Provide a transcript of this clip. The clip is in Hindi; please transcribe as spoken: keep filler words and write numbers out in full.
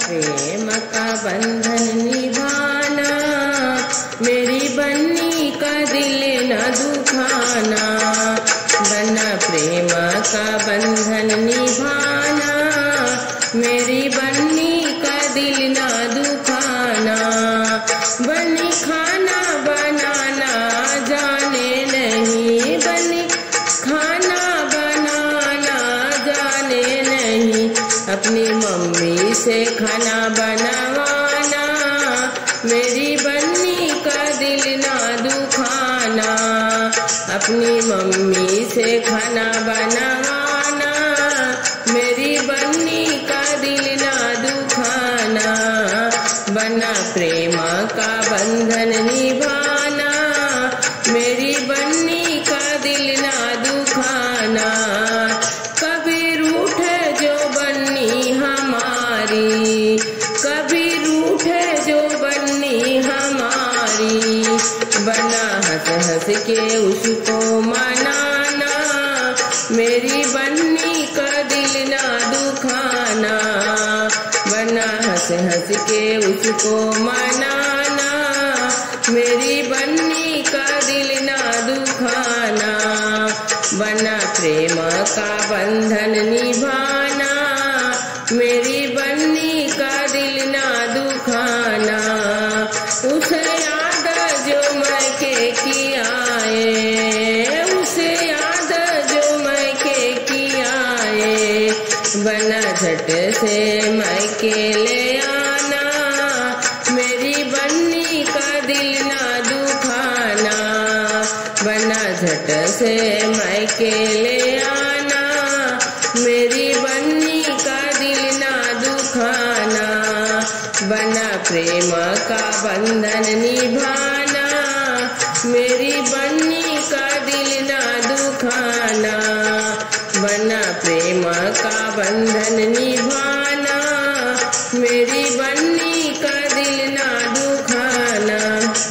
प्रेम का बंधन निभाना, मेरी बन्नी का दिल न दुखाना। बना प्रेम का बंधन निभाना, मेरी बन्नी का दिल न दुखाना। बनी खाना बनाना जाने नहीं, बनी खाना बनाना जाने नहीं। अपनी मम्मी से खाना बनवाना, मेरी बन्नी का दिल ना दुखाना। अपनी मम्मी से खाना बनवाना, मेरी बन्नी का दिल ना दुखाना। बना प्रेम का बंधन निभाना, मेरी बन्नी का दिल ना दुखाना। कभी रूठे जो बन्नी हमारी, कभी रूठे जो बन्नी हमारी। बना हंस हंस के उसको मनाना, मेरी बन्नी का दिल ना दुखाना। बना हंस हंस के उसको मनाना, मेरी बन्नी का दिल ना दुखाना। बना प्रेम का बंधन निभाना, मेरी बन्नी का दिल ना दुखाना। उसे याद जो मैके की आए, उसे याद जो मैके की आए। बना झट से मैके ले आना, मेरी बन्नी का दिल ना दुखाना। बना झट से मैके ले आना, मेरी बन्नी का दिल ना दुखाना। बना प्रेम का बंधन निभाना, मेरी बन्नी